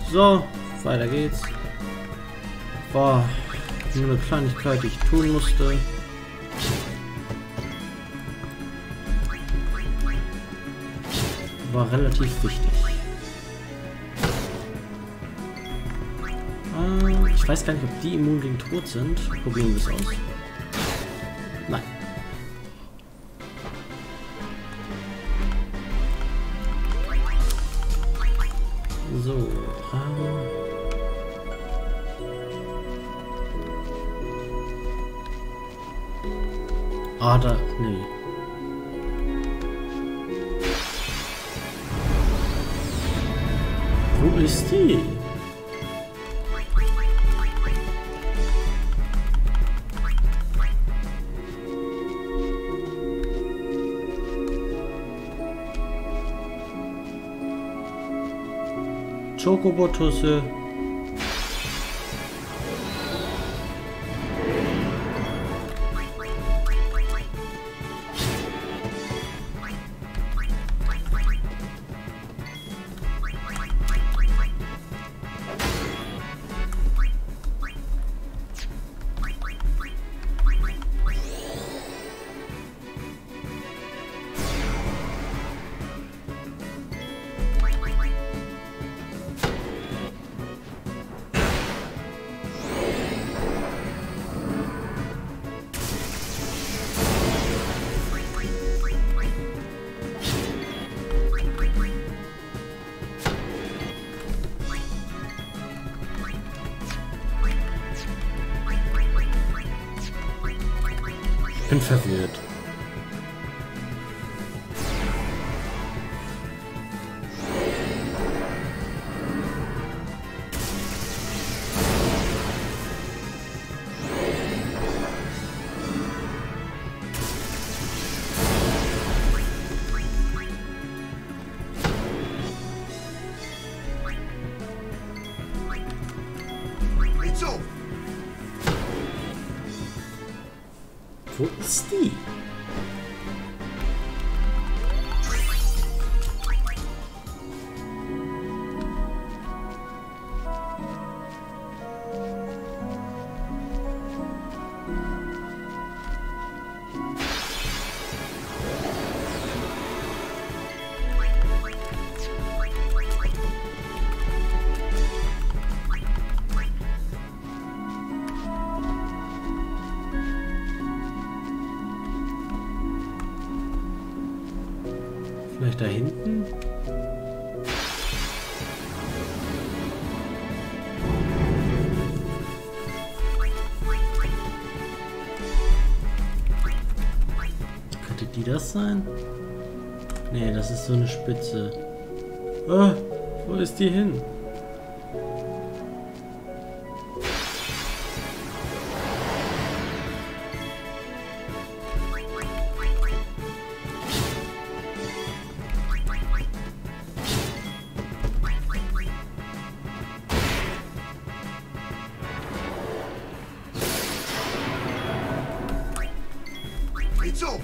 So, weiter geht's. War nur eine Kleinigkeit, die ich tun musste. War relativ wichtig. Ich weiß gar nicht, ob die immun gegen Tod sind. Probieren wir es aus. Nein. So. Da, nee. Wo ist die? Chocobo-Tusse. Ich bin verwirrt. Wo ist die? Vielleicht da hinten? Könnte die das sein? Nee, das ist so eine Spitze. Oh, wo ist die hin? So.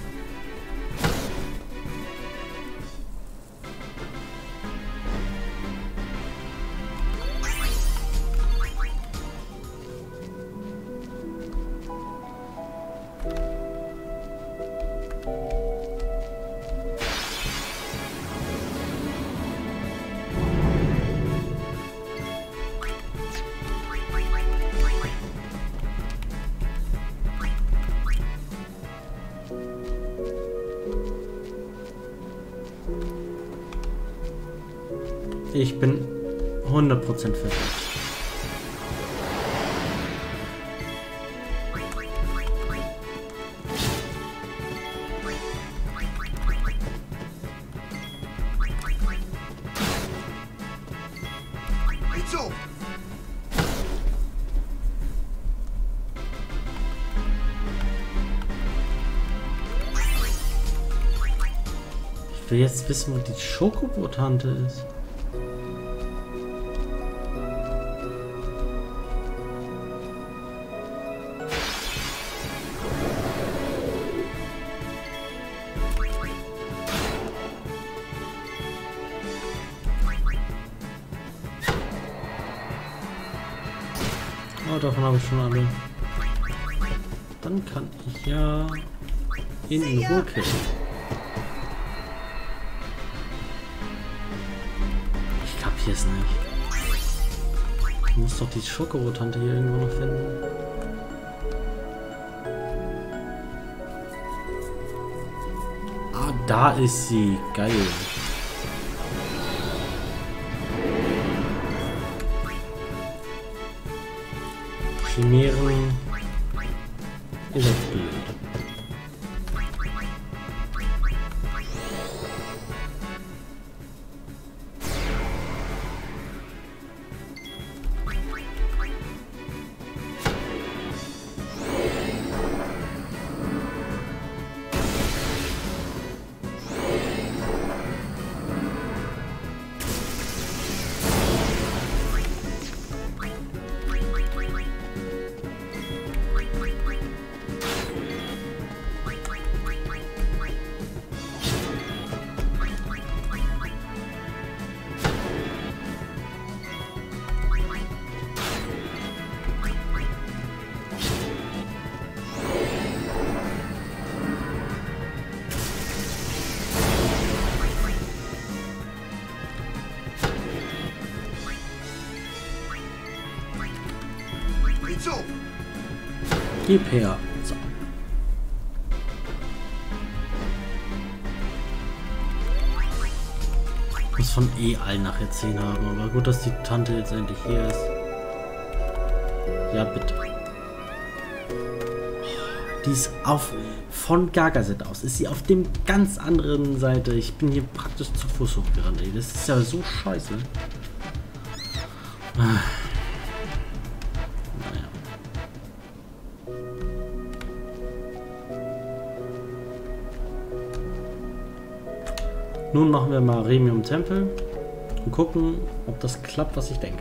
Ich bin 100% verwirrt. So. Ich will jetzt wissen, wo die Schokobo-Tante ist. Oh, davon habe ich schon alle. Dann kann ich ja in Ruhe kissen. Ich kapier's nicht. Ich muss doch die Schokorotante hier irgendwo noch finden. Ah, da ist sie. Geil. Chimären. Ihr seid blöd. Geht's auf! Gib her. So. Ich muss von allen nachher 10 haben, aber gut, dass die Tante jetzt endlich hier ist. Ja, bitte. Die ist von Gagaset aus. Ist sie auf dem ganz anderen Seite. Ich bin hier praktisch zu Fuß hochgerannt, ey. Das ist ja so scheiße. Naja. Nun machen wir mal Remium Tempel und gucken, ob das klappt, was ich denke.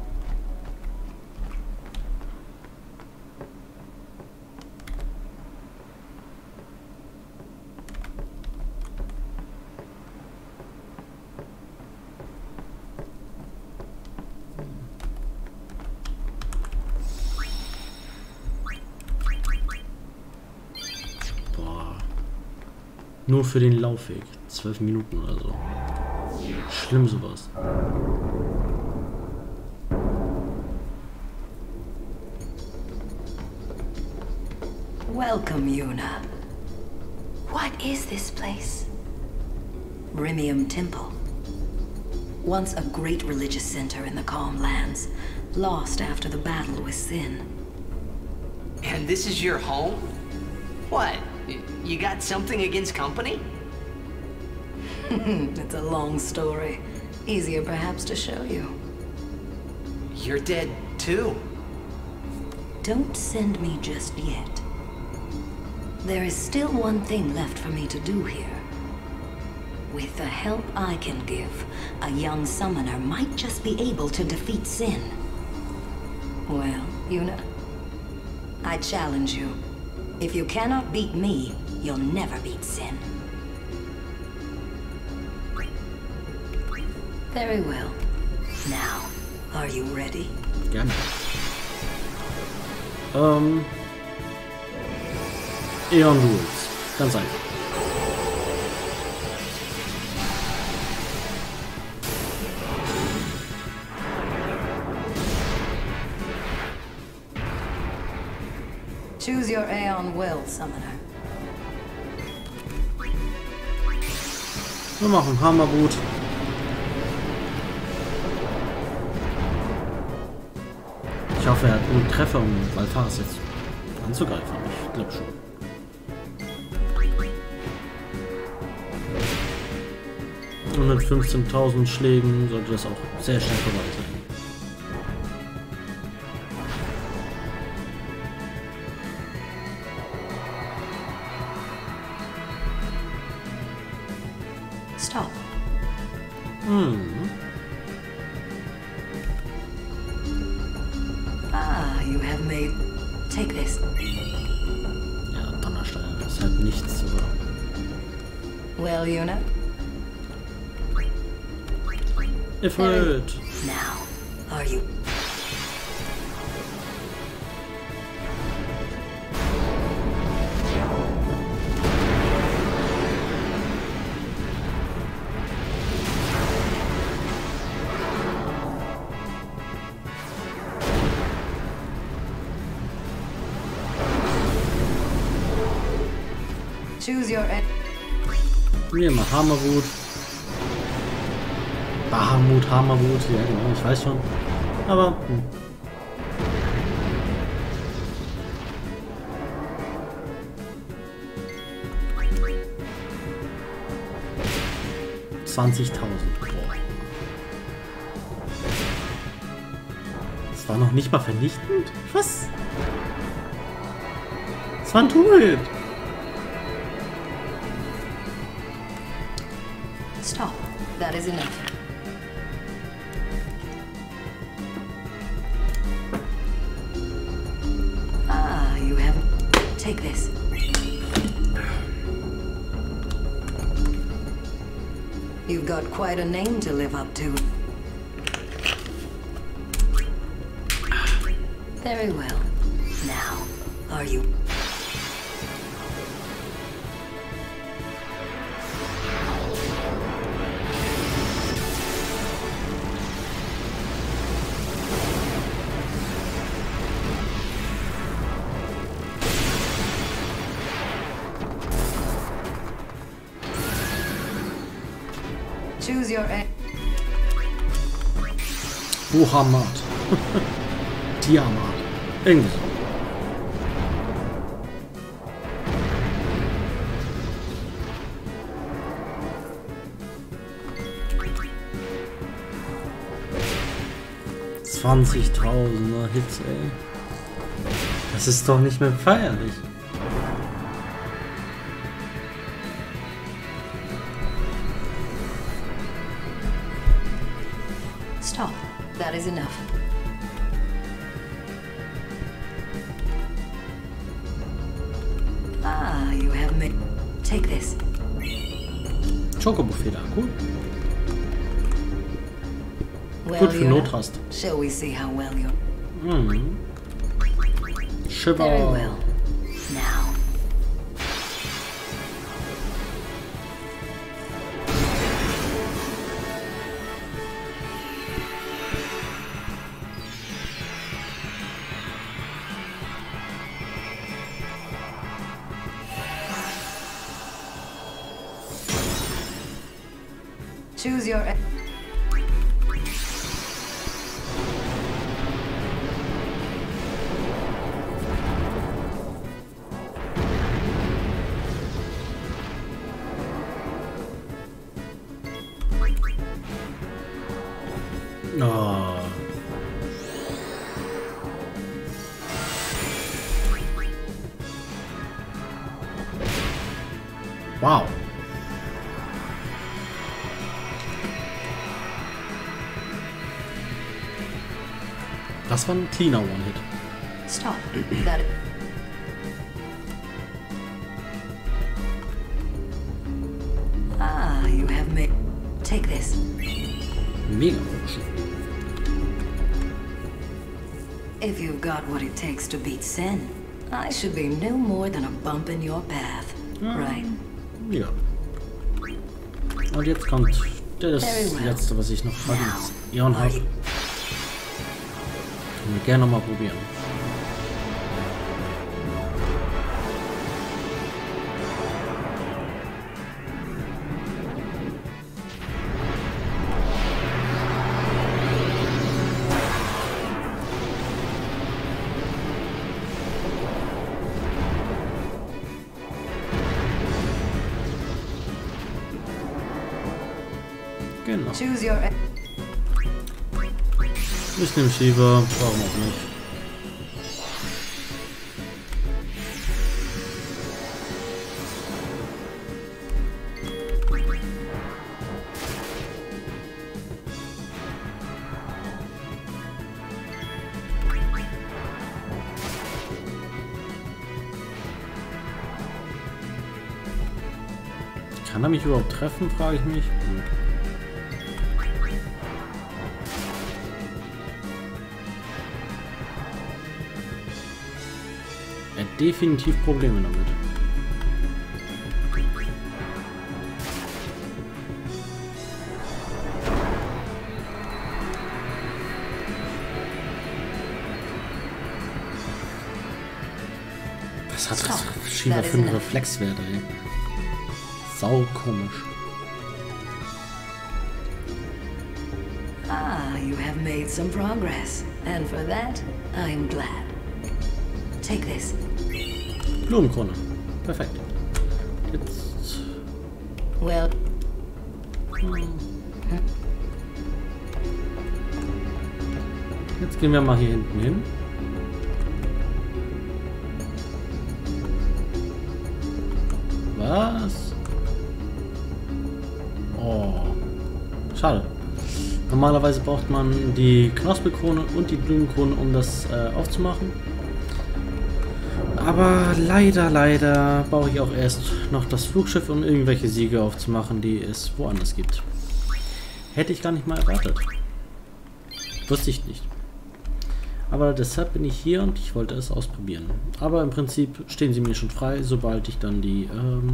Boah. Nur für den Laufweg. 12 Minuten oder so. Schlimm sowas. Welcome, Yuna. What is this place? Rimium Temple. Once a great religious center in the Calm Lands, lost after the battle with Sin. And this is your home? What? You got something against company? It's a long story. Easier perhaps to show you. You're dead too. Don't send me just yet. There is still one thing left for me to do here. With the help I can give, a young summoner might just be able to defeat Sin. Well, Yuna, I challenge you. If you cannot beat me, you'll never beat Sin. Very well. Now, are you ready? Gerne. Aeon Rules. Ganz einfach. Choose your Aeon Will, Summoner. Wir machen Hammerboot. Ich hoffe, er hat einen Treffer, um Valfaris jetzt anzugreifen. Ich glaube schon. Und mit 15.000 Schlägen sollte das auch sehr schnell vorbei sein. Stop. You have made... Take this. Ja, Donnerstein. Das ist halt nichts zu sagen. Well, Yuna? Erfüllt. Now, are you... Choose your end. Nehmen wir Hammerwut. Bahamut, Hammerwut, ja genau, ich weiß schon. Aber... 20.000. Boah. Das war noch nicht mal vernichtend? Was? Das war ein Turret. Stop. That is enough. Ah, you have... Take this. You've got quite a name to live up to. Very well. Now, are you... Choose your end. Buhamat. Tiamat. Irgendwie so. $20.000er Hits, ey. Das ist doch nicht mehr feierlich. Stop. That is enough. Ah, you have made... Take this. Chocobo-Feder, cool. Well, Gut für Yoda, Notrast. shall we see how well you're... Mhm. Shiver. Very well. Now. Choose your... Oh. Wow. Das war ein cleaner One-Hit. Stop. That... Ah, you have made... Take this. Mega Potion. If you've got what it takes to beat Sen, I should be no more than a bump in your path. Right? Ja. Und jetzt kommt das letzte, was ich noch habe. Ion habe. Können wir gerne nochmal probieren. Genau. Choose your... Ich nehme Shiva, warum auch nicht. Kann er mich überhaupt treffen, frage ich mich. Er hat definitiv Probleme damit. Was hat das Shiva für einen Reflexwert, ey? saukomisch. Ah, you have made some progress. And for that, I'm glad. Take this. Blumenkrone. Perfekt. Jetzt... Well, Jetzt gehen wir mal hier hinten hin. Was? Oh. Schade. Normalerweise braucht man die Knospekrone und die Blumenkrone, um das aufzumachen. Aber leider brauche ich auch erst noch das Flugschiff, um irgendwelche Siege aufzumachen, die es woanders gibt. Hätte ich gar nicht mal erwartet. Wusste ich nicht. Aber deshalb bin ich hier und ich wollte es ausprobieren. Aber im Prinzip stehen sie mir schon frei, sobald ich dann die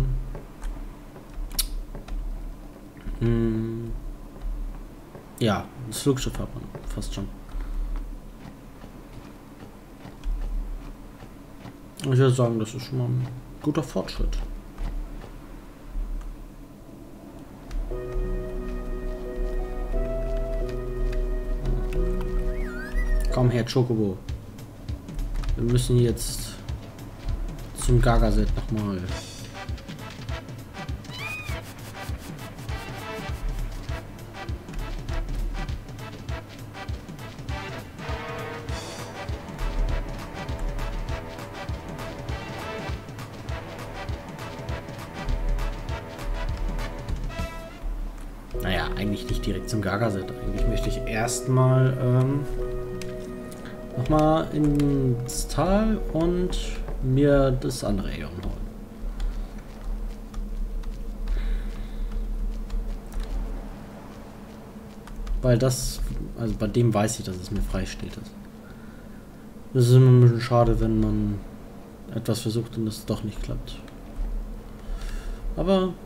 ja, das Flugschiff hat man fast schon. Ich würde sagen, das ist schon mal ein guter Fortschritt. Komm her, Chocobo. Wir müssen jetzt zum Gagaset nochmal. Naja, eigentlich nicht direkt zum Gagaset. Eigentlich möchte ich erstmal nochmal ins Tal und mir das andere Aeon holen. Weil das, also bei dem weiß ich, dass es mir frei steht. Das ist immer ein bisschen schade, wenn man etwas versucht und es doch nicht klappt. Aber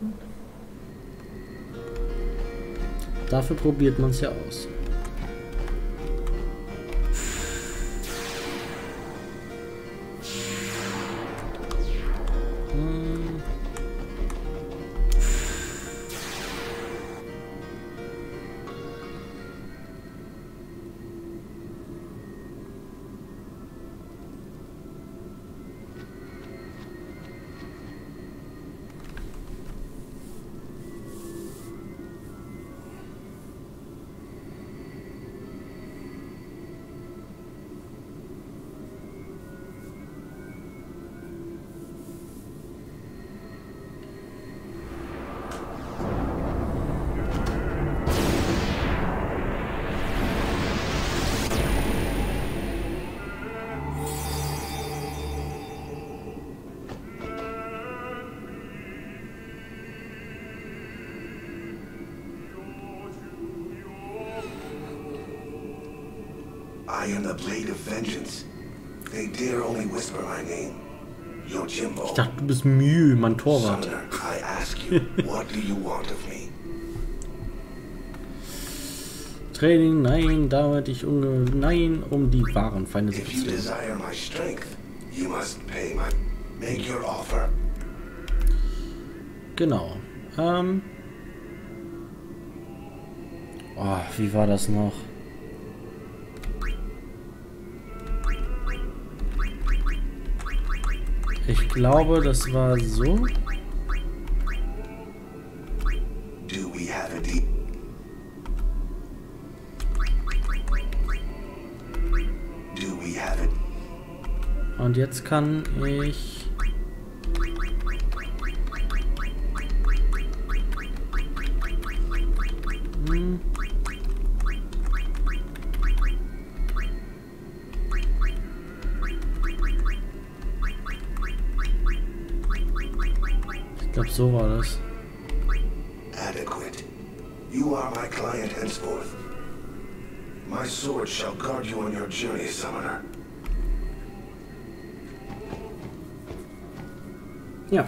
dafür probiert man es ja aus. I am the Blade of Vengeance. They dare only whisper my name. Yojimbo. Ich dachte, du bist Mühe, mein Torwart. Summoner, I ask you, what do you want of me? Training, nein, damit nein, um die wahren Feinde zu If you bezwingen. desire my strength, you must pay my... Make your offer. Genau. Oh, wie war das noch? Ich glaube, das war so. Do we have a deal? Do we have it? Und jetzt kann ich... Ich glaube, so war das. Adequate. You are my client henceforth. My sword shall guard you on your journey, Summoner. Ja.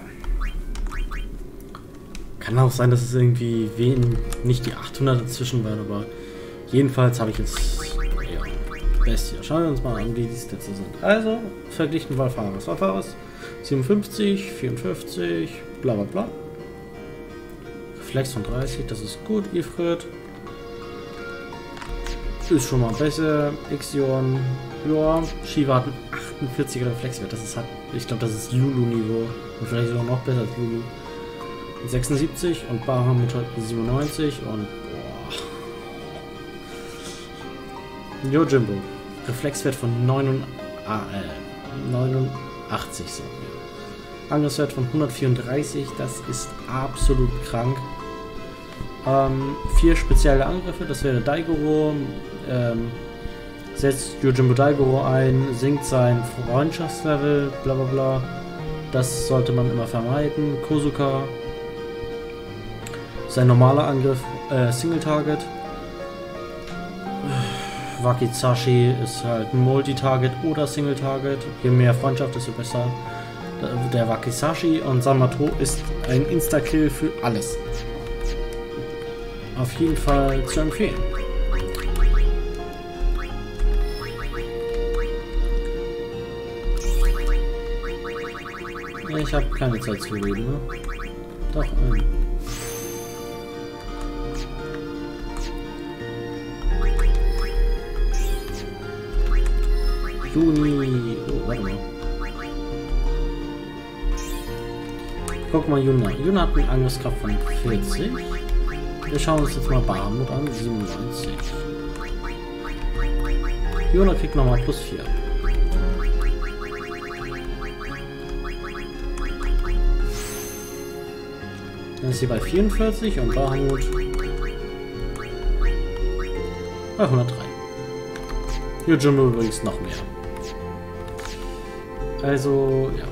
Kann auch sein, dass es irgendwie nicht die 800 dazwischen waren, aber jedenfalls habe ich jetzt ja, Bestie. Schauen wir uns mal an, wie die Stats sind. Also, verglichen Valfaris. Valfaris 57, 54, bla bla bla. Reflex von 30, das ist gut, Ifrit. Ist schon mal besser. Ixion, ja, Shiva hat einen 48er Reflexwert, das ist halt, ich glaube, das ist Lulu-Niveau. Und vielleicht sogar noch besser als Lulu. 76 und Bahamut hat 97 und boah. Yojimbo. Reflexwert von 89 so. Angriffswert von 134, das ist absolut krank. 4 spezielle Angriffe, das wäre Daigoro. Setzt Yojimbo Daigoro ein, sinkt sein Freundschaftslevel, bla bla bla. Das sollte man immer vermeiden. Kozuka. Sein normaler Angriff, Single Target. Wakizashi ist halt ein Multi-Target oder Single Target. Je mehr Freundschaft, desto besser. Der Wakizashi und Samato ist ein Insta-Kill für alles. Auf jeden Fall zu empfehlen. Ich habe keine Zeit zu reden, ne? Doch, Juni. Oh, warte mal. Guck mal, Yuna. Yuna hat einen Angriffskraft von 40. Wir schauen uns jetzt mal Bahamut an. 97. Yuna kriegt nochmal plus 4. Dann ist sie bei 44 und Bahamut bei 103. Yojimbo übrigens noch mehr. Also, ja.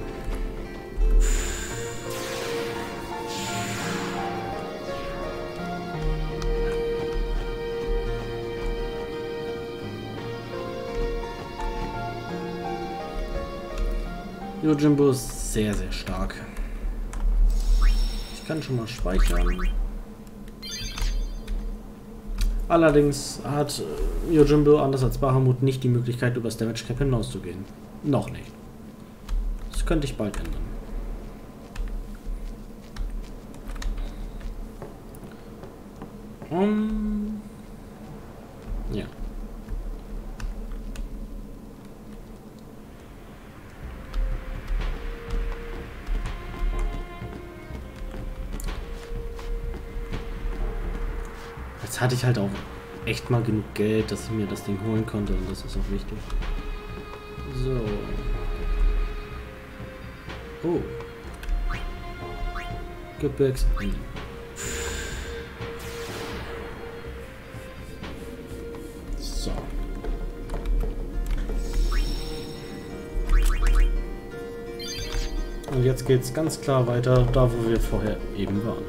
Yojimbo ist sehr, sehr stark. Ich kann schon mal speichern. Allerdings hat Yojimbo anders als Bahamut nicht die Möglichkeit, über das Damage Cap hinauszugehen. Noch nicht. Das könnte ich bald ändern. Ja. Jetzt hatte ich halt auch echt mal genug Geld, dass ich mir das Ding holen konnte und das ist auch wichtig. So. Oh. Gebirgs. So. Und jetzt geht's ganz klar weiter, da wo wir vorher eben waren.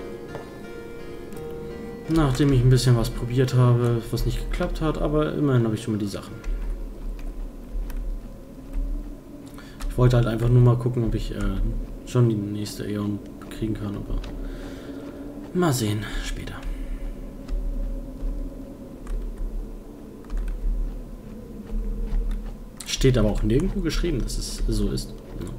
Nachdem ich ein bisschen was probiert habe, was nicht geklappt hat, aber immerhin habe ich schon mal die Sachen. Ich wollte halt einfach nur mal gucken, ob ich schon die nächste Äon kriegen kann, aber mal sehen später. Steht aber auch nirgendwo geschrieben, dass es so ist.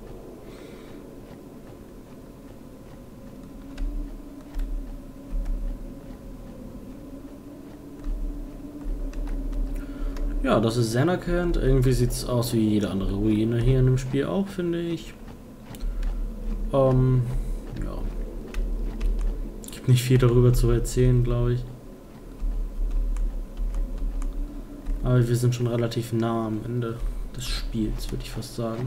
Ja, das ist Zanarkand. Irgendwie sieht es aus wie jede andere Ruine hier in dem Spiel auch, finde ich. Ja. Gibt nicht viel darüber zu erzählen, glaube ich. Aber wir sind schon relativ nah am Ende des Spiels, würde ich fast sagen.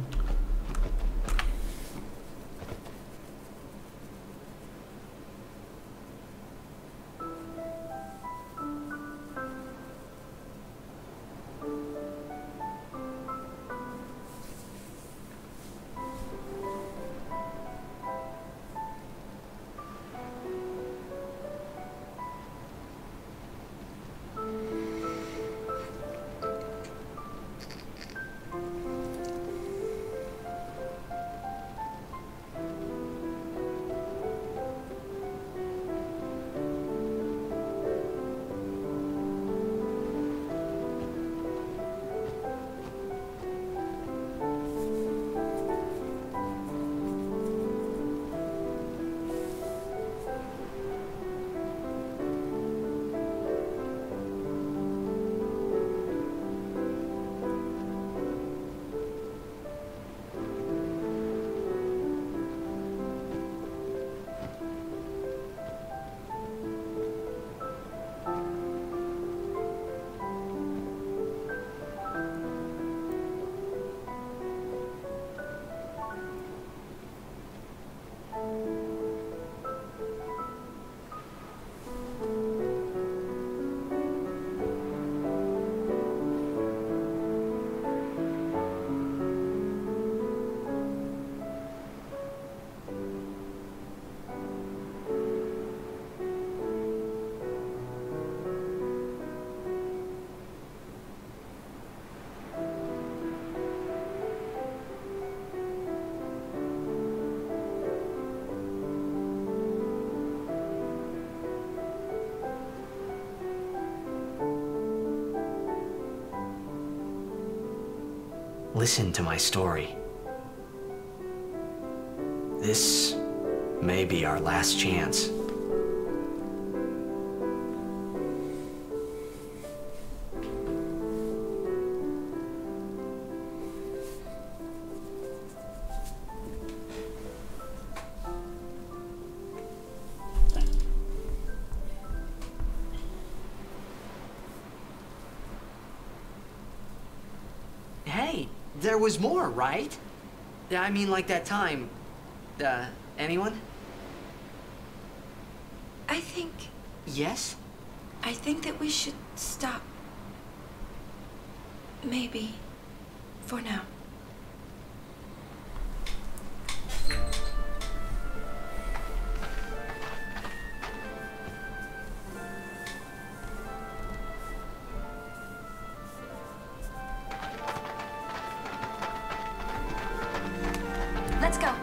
listen to my story. This may be our last chance. Hey, there was more, right? I mean, like that time. Anyone? I think Yes? that we should stop. Maybe. For now. Let's go.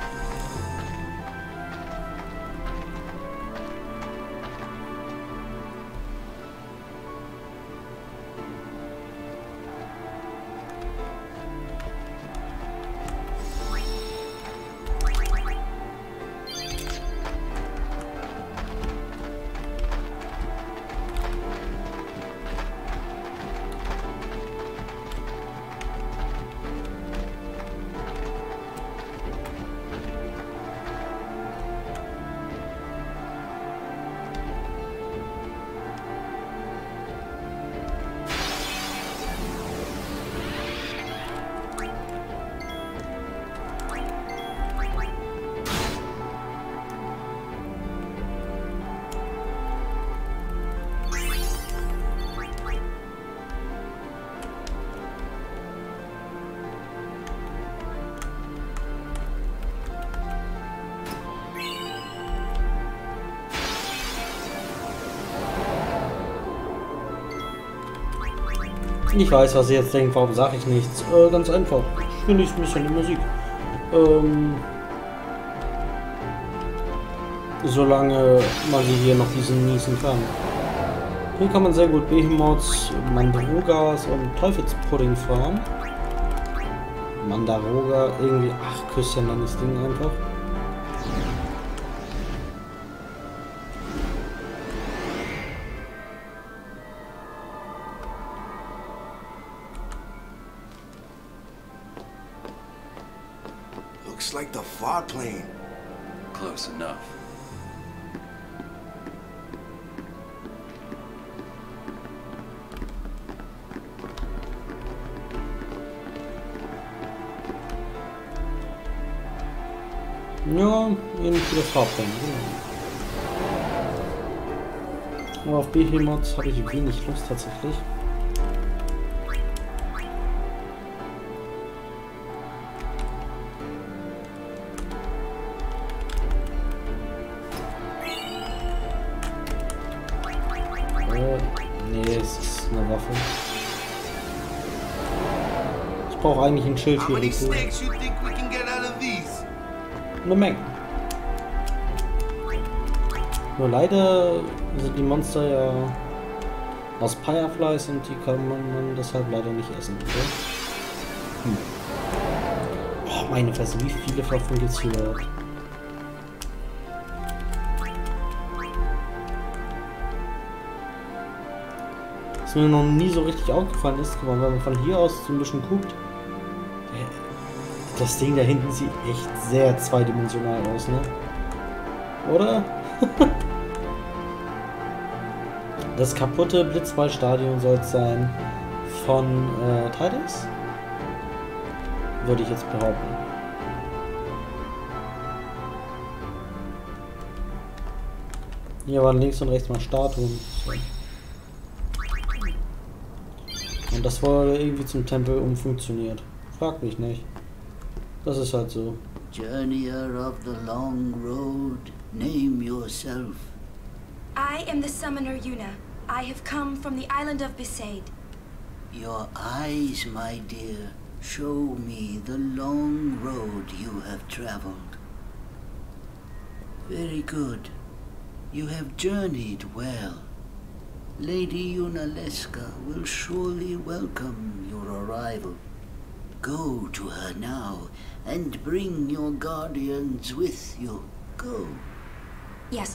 Ich weiß, was ihr jetzt denkt, warum sage ich nichts? Ganz einfach. Ich genieße ein bisschen die Musik. Solange man sie hier noch genießen kann. Hier kann man sehr gut Behemoths, Mandrogas und Teufelspudding fahren. Mandaroga, irgendwie, ach, Küsschen nenne ich das Ding einfach. Looks like the far plane. Close enough. Ja, ähnlich wie der Fahrplan. Aber auf Behemoths habe ich wenig Lust tatsächlich. Nee, es ist eine Waffe. Ich brauche eigentlich ein Schild hier. Eine Menge. Nur leider sind die Monster ja aus Fireflies und die kann man deshalb leider nicht essen. Okay? Oh, meine Fresse, wie viele Waffen gibt's hier überhaupt? Was mir noch nie so richtig aufgefallen ist, wenn man von hier aus so ein bisschen guckt, das Ding da hinten sieht echt sehr zweidimensional aus, ne? Oder? Das kaputte Blitzballstadion soll es sein von Tidus? Würde ich jetzt behaupten. Hier waren links und rechts mal Statuen. So. Und das wurde irgendwie zum Tempel umfunktioniert. Frag mich nicht. Das ist halt so. Journeyer of the long road, name yourself. I am the summoner Yuna. I have come from the island of Besaid. Your eyes, my dear, show me the long road you have traveled. Very good. You have journeyed well. Lady Yunalesca will surely welcome your arrival. Go to her now and bring your guardians with you. Go. Yes.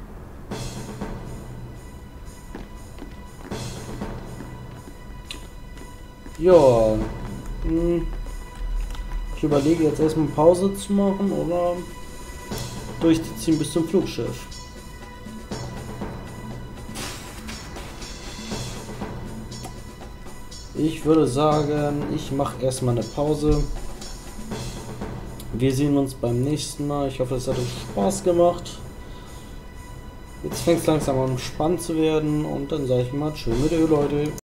Ja. Ich überlege jetzt erstmal Pause zu machen oder durchzuziehen bis zum Flugschiff. Ich würde sagen, ich mache erstmal eine Pause. Wir sehen uns beim nächsten Mal. Ich hoffe, es hat euch Spaß gemacht. Jetzt fängt es langsam an spannend zu werden und dann sage ich mal tschö mit Leute.